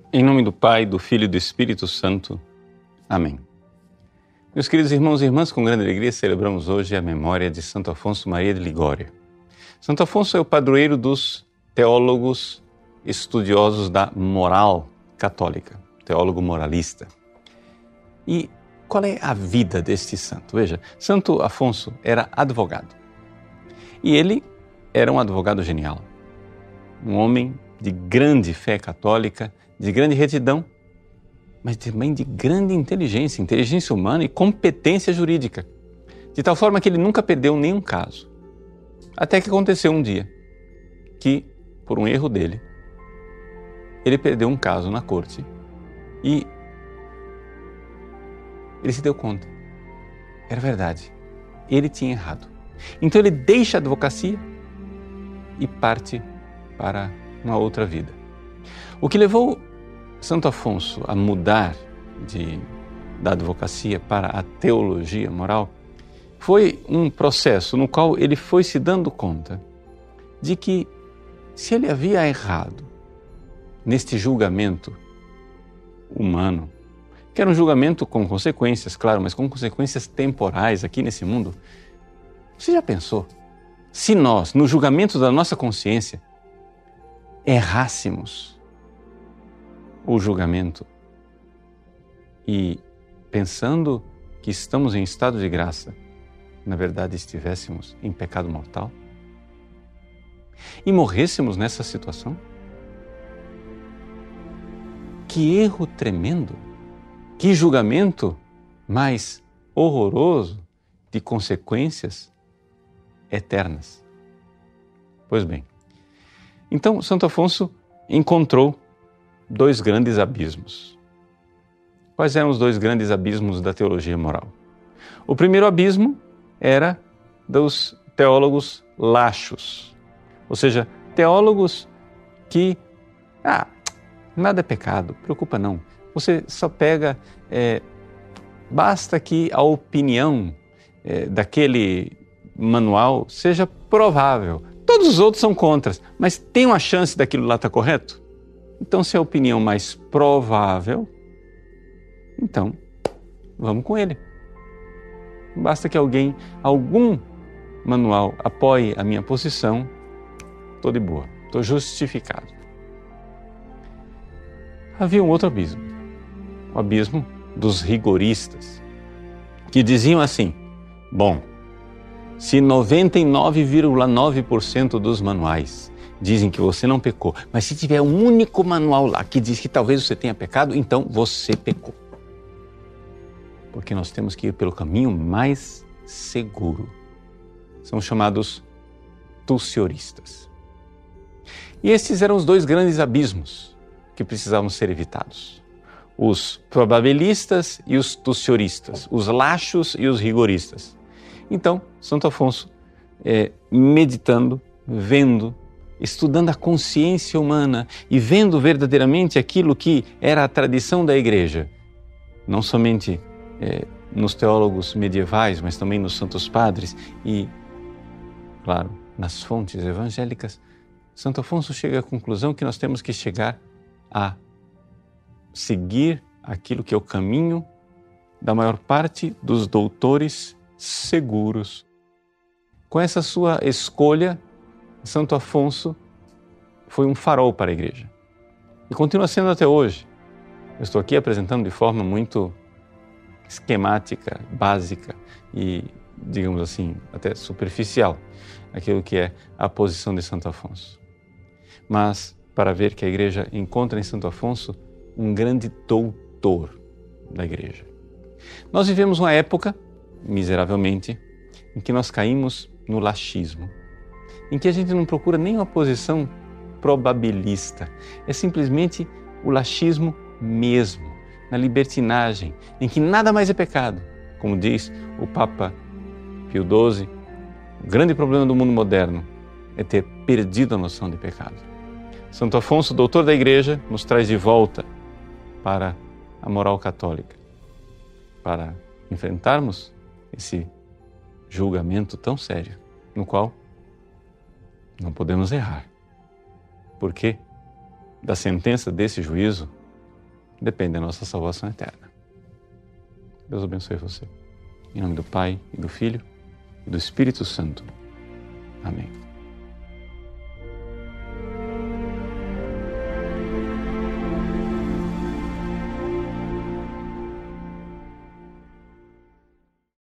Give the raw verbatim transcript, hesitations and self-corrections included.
Em nome do Pai, do Filho e do Espírito Santo. Amém. Meus queridos irmãos e irmãs, com grande alegria celebramos hoje a memória de Santo Afonso Maria de Ligório. Santo Afonso é o padroeiro dos teólogos estudiosos da moral católica, teólogo moralista. E qual é a vida deste santo? Veja, Santo Afonso era advogado. E ele era um advogado genial, um homem de grande fé católica, de grande retidão, mas também de grande inteligência, inteligência humana e competência jurídica, de tal forma que ele nunca perdeu nenhum caso. Até que aconteceu um dia que, por um erro dele, ele perdeu um caso na corte e ele se deu conta. Era verdade, ele tinha errado. Então ele deixa a advocacia e parte para uma outra vida. O que levou Santo Afonso a mudar de, da advocacia para a teologia moral foi um processo no qual ele foi se dando conta de que se ele havia errado neste julgamento humano, que era um julgamento com consequências, claro, mas com consequências temporais aqui nesse mundo, você já pensou? Se nós, no julgamento da nossa consciência, errássemos o julgamento e, pensando que estamos em estado de graça, na verdade estivéssemos em pecado mortal e morrêssemos nessa situação? Que erro tremendo! Que julgamento mais horroroso de consequências eternas! Pois bem, então Santo Afonso encontrou dois grandes abismos. Quais eram os dois grandes abismos da teologia moral? O primeiro abismo era dos teólogos laxos, ou seja, teólogos que, ah, nada é pecado, preocupa não. Você só pega, é, basta que a opinião é, daquele manual seja provável. Todos os outros são contras, mas tem uma chance daquilo lá estar correto? Então, se é a opinião mais provável, então vamos com ele. Basta que alguém, algum manual apoie a minha posição, estou de boa, estou justificado. Havia um outro abismo, o abismo dos rigoristas, que diziam assim: bom, se noventa e nove vírgula nove por cento dos manuais dizem que você não pecou, mas se tiver um único manual lá que diz que talvez você tenha pecado, então você pecou. Porque nós temos que ir pelo caminho mais seguro. São chamados tussioristas. E esses eram os dois grandes abismos que precisavam ser evitados. Os probabilistas e os tussioristas, os laxos e os rigoristas. Então, Santo Afonso, é, meditando, vendo, estudando a consciência humana e vendo verdadeiramente aquilo que era a tradição da Igreja, não somente é, nos teólogos medievais, mas também nos santos padres e, claro, nas fontes evangélicas, Santo Afonso chega à conclusão que nós temos que chegar a seguir aquilo que é o caminho da maior parte dos doutores seguros. Com essa sua escolha, Santo Afonso foi um farol para a Igreja e continua sendo até hoje. Eu estou aqui apresentando de forma muito esquemática, básica e, digamos assim, até superficial aquilo que é a posição de Santo Afonso. Mas para ver que a Igreja encontra em Santo Afonso um grande doutor da Igreja. Nós vivemos uma época, miseravelmente, em que nós caímos no laxismo, em que a gente não procura nem uma posição probabilista, é simplesmente o laxismo mesmo, na libertinagem, em que nada mais é pecado. Como diz o Papa Pio doze, o grande problema do mundo moderno é ter perdido a noção de pecado. Santo Afonso, doutor da Igreja, nos traz de volta para a moral católica, para enfrentarmos esse julgamento tão sério, no qual não podemos errar. Porque da sentença desse juízo depende da nossa salvação eterna. Deus abençoe você. Em nome do Pai, e do Filho, e do Espírito Santo. Amém.